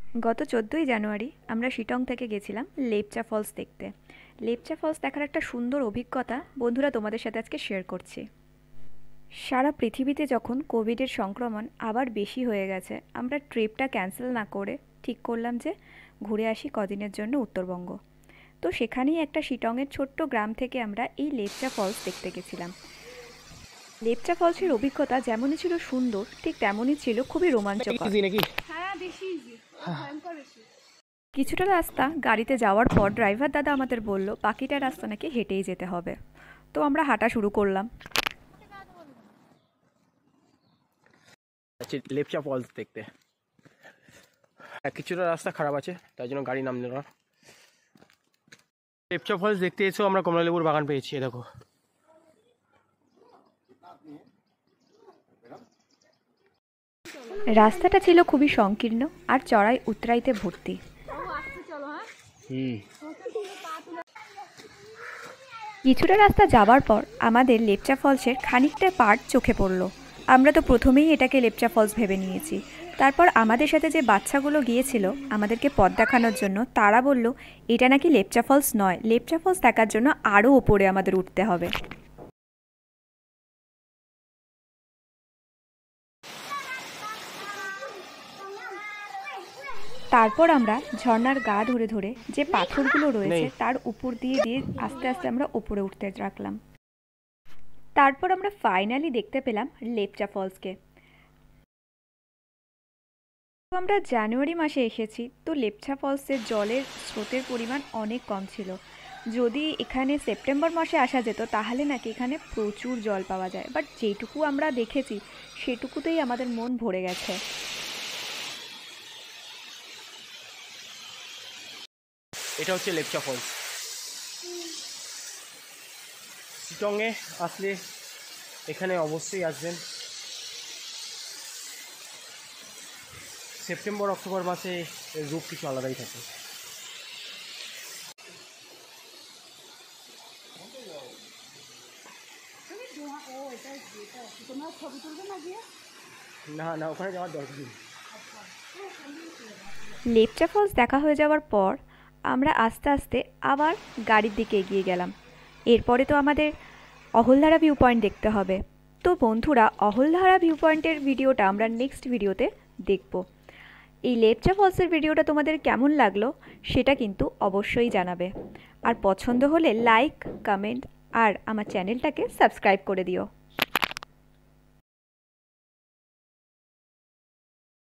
গত ১৪ই জানুয়ারি আমরা শিটং থেকে গেছিলাম লেপচা ফলস দেখতে। লেপচা ফলস দেখার একটা সুন্দর অভিজ্ঞতা বন্ধুরা তোমাদের সাথে আজকে শেয়ার করছি। সারা পৃথিবীতে যখন কোভিডের সংক্রমণ আবার বেশি হয়ে গেছে, আমরা ট্রিপটা ক্যান্সেল না করে ঠিক করলাম যে ঘুরে আসি কদিনের জন্য উত্তরবঙ্গ। তো সেখানেই একটা শিটংয়ের ছোট্ট গ্রাম থেকে আমরা এই লেপচা ফলস দেখতে গেছিলাম। লেপচা ফলসের অভিজ্ঞতা যেমনই ছিল সুন্দর, ঠিক তেমনই ছিল খুবই রোমাঞ্চকর। কিছুটা রাস্তা গাড়িতে যাওয়ার পর ড্রাইভার দাদা আমাদের বলল বাকিটা রাস্তা নাকি হেঁটেই যেতে হবে। তো আমরা হাঁটা শুরু করলাম। লেপচা ফলস দেখতে কিছুটা রাস্তা খারাপ আছে, তাই জন্য গাড়ি নামলো না। লেপচা ফলস দেখতে এসেও আমরা কমলালেবুর বাগান পেয়েছি। দেখো, রাস্তাটা ছিল খুবই সংকীর্ণ আর চড়াই উতরাইতে ভর্তি। কিছুটা রাস্তা যাওয়ার পর আমাদের লেপচা ফলসের খানিকটা পার্ট চোখে পড়ল। আমরা তো প্রথমেই এটাকে লেপচা ফলস ভেবে নিয়েছি। তারপর আমাদের সাথে যে বাচ্চাগুলো গিয়েছিল আমাদেরকে পথ দেখানোর জন্য, তারা বলল এটা নাকি লেপচা ফলস নয়, লেপচা ফলস দেখার জন্য আরও ওপরে আমাদের উঠতে হবে। তারপর আমরা ঝর্ণার গা ধরে ধরে যে পাথরগুলো রয়েছে তার উপর দিয়ে দিয়ে আস্তে আস্তে আমরা উপরে উঠতে রাখলাম। তারপর আমরা ফাইনালি দেখতে পেলাম লেপচা ফলসকে। আমরা জানুয়ারি মাসে এসেছি, তো লেপচা ফলসের জলের স্রোতের পরিমাণ অনেক কম ছিল। যদি এখানে সেপ্টেম্বর মাসে আসা যেত তাহলে নাকি এখানে প্রচুর জল পাওয়া যায়, বাট যেটুকু আমরা দেখেছি সেটুকুতেই আমাদের মন ভরে গেছে। এটা হচ্ছে লেপচা ফলস। শিটংয়ে আসলে এখানে অবশ্যই আসবেন। সেপ্টেম্বর অক্টোবর মাসে এর রূপ কিছু আলাদাই থাকে। না না, ওখানে যাওয়ার দরকার নেই। লেপচা ফলস দেখা হয়ে যাওয়ার পর আমরা আস্তে আস্তে আবার গাড়ির দিকে এগিয়ে গেলাম। এরপরে তো আমাদের অহলধারা ভিউ পয়েন্ট দেখতে হবে। তো বন্ধুরা, অহলধারা ভিউ পয়েন্টের ভিডিওটা আমরা নেক্সট ভিডিওতে দেখব। এই লেপচা ফলসের ভিডিওটা তোমাদের কেমন লাগলো সেটা কিন্তু অবশ্যই জানাবে। আর পছন্দ হলে লাইক, কমেন্ট আর আমার চ্যানেলটাকে সাবস্ক্রাইব করে দিও।